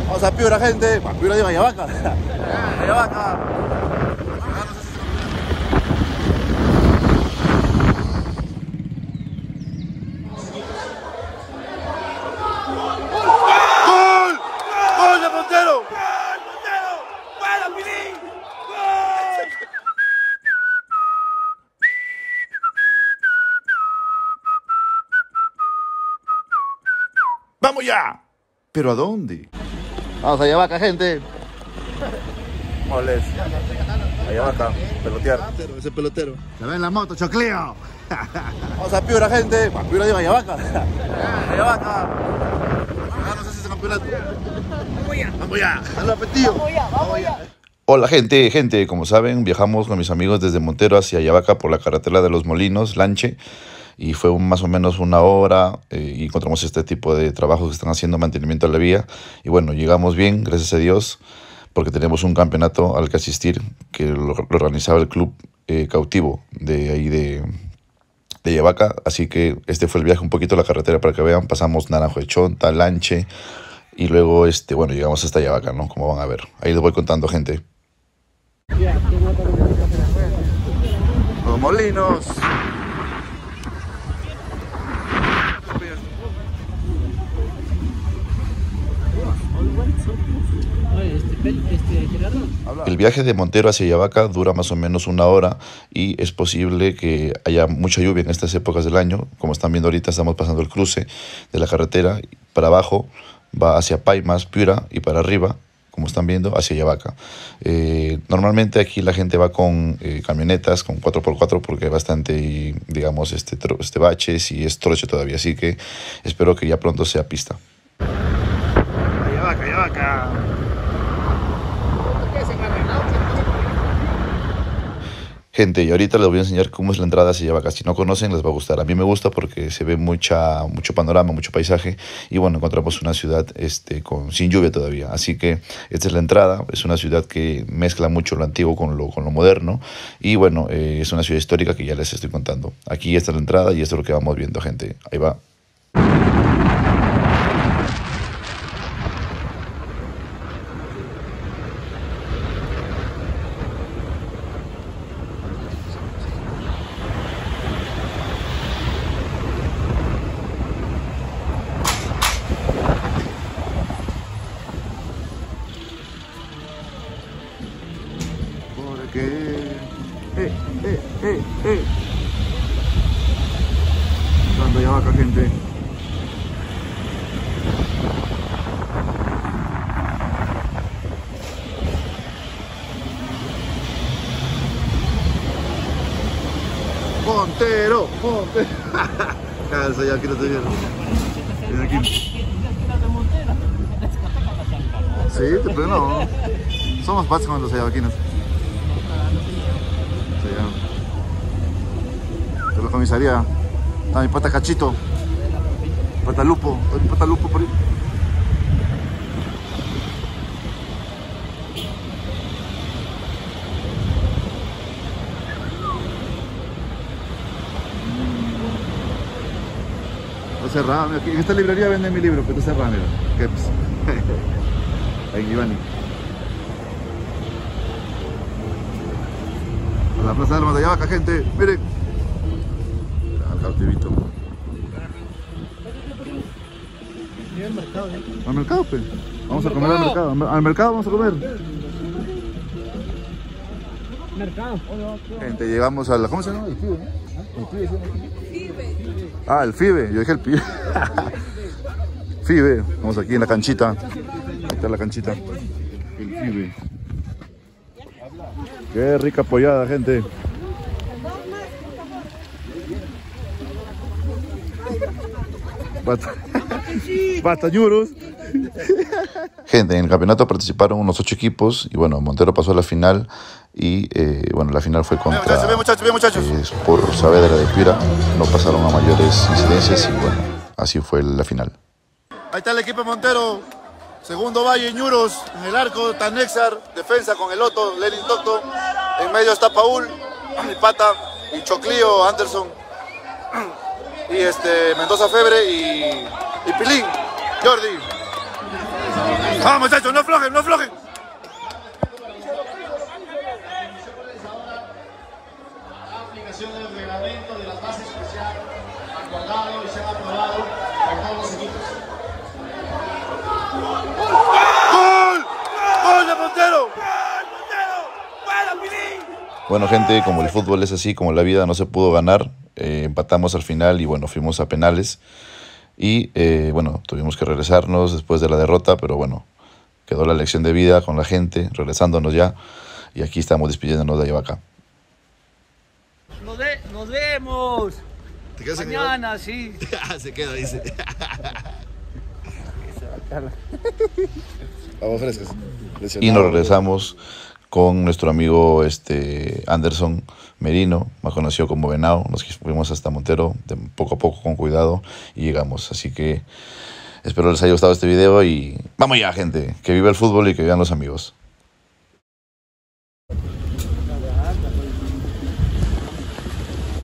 Vamos a Piura, gente. A Piura digo Ayabaca. Ayabaca. ¡Gol! ¡Gol de Montero! ¡Gol, Montero! ¡Bueno, Pilín! ¡Gol! ¡Vamos ya! ¿Pero a dónde? Vamos a Ayabaca, gente. Moles. Ayabaca, pelotear. Ese pelotero. Se ve en la moto, chocleo. Vamos a Piura, gente. A Piura digo Ayabaca. Ayabaca. No sé si es campeonato. Vamos ya. Vamos ya. Hazlo apetito. Vamos ya. Hola gente, como saben, viajamos con mis amigos desde Montero hacia Ayabaca por la carretera de los Molinos, Lanche, y fue más o menos una hora y encontramos este tipo de trabajos que están haciendo mantenimiento a la vía, y bueno, llegamos bien, gracias a Dios, porque tenemos un campeonato al que asistir, que lo organizaba el club cautivo de ahí de Ayabaca, así que este fue el viaje un poquito a la carretera para que vean, pasamos Naranjo de Chonta, Lanche, y luego, bueno, llegamos hasta Ayabaca, ¿no? Como van a ver, ahí les voy contando, gente. Los Molinos. El viaje de Montero hacia Ayabaca dura más o menos una hora y es posible que haya mucha lluvia en estas épocas del año. Como están viendo ahorita, estamos pasando el cruce de la carretera. Para abajo va hacia Paimas, Piura, y para arriba, como están viendo, hacia Ayabaca. Normalmente aquí la gente va con camionetas, con 4x4, porque hay bastante, digamos, baches y es troche todavía. Así que espero que ya pronto sea pista. Ayabaca, Ayabaca. Gente, y ahorita les voy a enseñar cómo es la entrada hacia Ayabaca. Si no conocen, les va a gustar. A mí me gusta porque se ve mucho panorama, mucho paisaje. Y bueno, encontramos una ciudad sin lluvia todavía. Así que esta es la entrada. Es una ciudad que mezcla mucho lo antiguo con lo moderno. Y bueno, es una ciudad histórica que ya les estoy contando. Aquí está la entrada y esto es lo que vamos viendo, gente. Ahí va. Entrando Ayabaca, gente. Montero, Montero. Cállate, ya aquí no te vieron. Ven aquí. Sí, pero no. Somos patos con los ayabaquinos. De la comisaría. Está mi pata Cachito. Pata Lupo. Mi pata Lupo por ahí. Está cerrado. Mira, en esta librería venden mi libro, pero está cerrado, mira. ¿Qué pues? Ahí, Ivani. A la plaza de Armas de Ayabaca, gente. Miren. Al cautivito. Al mercado, pues. Vamos a comer al mercado. Al mercado vamos a comer. Mercado. Gente, llegamos a la... ¿Cómo se llama? El FIBE, ¿no? El FIBE, ¿sí? Ah, el FIBE. Yo dije el FIBE. FIBE. Vamos aquí en la canchita. Ahí está la canchita. El FIBE. Qué rica pollada, gente. Batañuros. Gente, en el campeonato participaron unos 8 equipos y bueno, Montero pasó a la final y bueno, la final fue contra Bien, muchachos. por Saavedra de Piura. No pasaron a mayores incidencias y bueno, así fue la final. Ahí está el equipo de Montero. Segundo Valle, Ñuros, en el arco, Tanexar, defensa con el Otto, Lenin Toto. En medio está Paul, mi pata, y Choclío, Anderson, y Mendoza Febre y Pilín, Jordi. Vamos, muchachos, no aflojen, no aflojen. La aplicación del reglamento de la fase especial acordado y se ha aprobado por todos los equipos. ¡Gol! ¡Gol de Montero! Bueno, gente, como el fútbol es así, como la vida no se pudo ganar, empatamos al final y bueno, fuimos a penales. Y bueno, tuvimos que regresarnos después de la derrota, pero bueno, quedó la lección de vida con la gente, regresándonos ya. Y aquí estamos despidiéndonos de Ayavaca. Nos vemos. ¿Te quedas Mañana, sí. Se queda, dice. Vamos frescas. Y nos regresamos con nuestro amigo Anderson Merino, más conocido como Venao. Nos fuimos hasta Montero, de poco a poco, con cuidado, y llegamos. Así que espero les haya gustado este video y vamos ya, gente. Que viva el fútbol y que vivan los amigos.